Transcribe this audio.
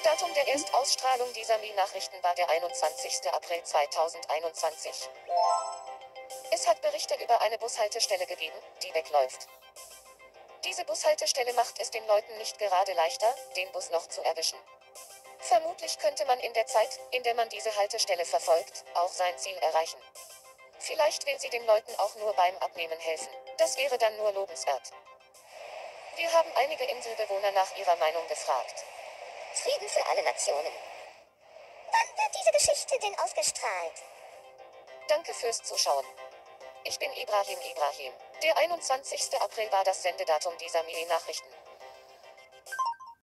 Datum der Erstausstrahlung dieser Mi-Nachrichten war der 21. April 2021. Es hat Berichte über eine Bushaltestelle gegeben, die wegläuft. Diese Bushaltestelle macht es den Leuten nicht gerade leichter, den Bus noch zu erwischen. Vermutlich könnte man in der Zeit, in der man diese Haltestelle verfolgt, auch sein Ziel erreichen. Vielleicht will sie den Leuten auch nur beim Abnehmen helfen. Das wäre dann nur lobenswert. Wir haben einige Inselbewohner nach ihrer Meinung gefragt. Frieden für alle Nationen. Wann wird diese Geschichte denn ausgestrahlt? Danke fürs Zuschauen. Ich bin Ibrahim. Der 21. April war das Sendedatum dieser Mi-Nachrichten.